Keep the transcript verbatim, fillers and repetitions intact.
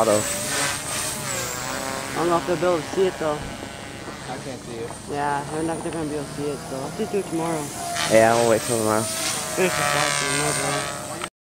auto. I don't know if they'll be able to see it though. I can't see it. Yeah, they're not they're gonna be able to see it, so I'll just do it tomorrow. Yeah, I'm gonna wait till tomorrow. Finish the flight, no, bro.